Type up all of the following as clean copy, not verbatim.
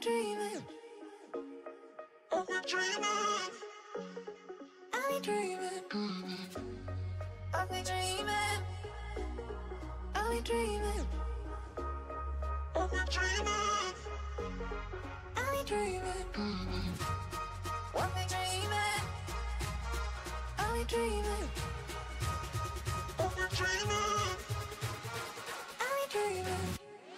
dreaming. Are we dreaming? Are we dreaming? Are we dreaming? Are we dreaming? Are we dreaming? Are we dreaming? Are we dreaming? Are we dreaming? Are we dreaming? Are we dreaming?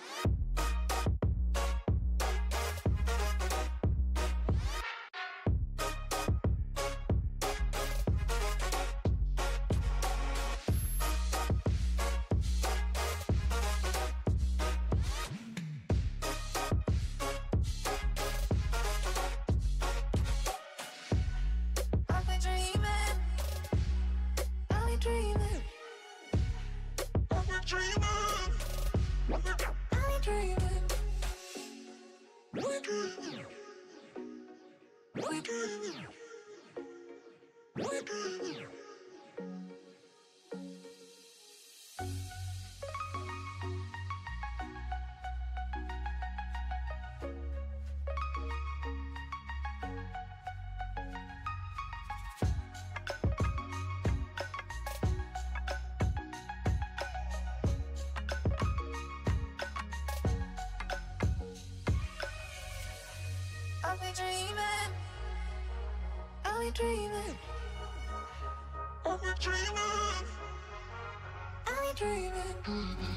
Are we dreaming? Are we dreaming? Are we dreaming? Are we dreaming?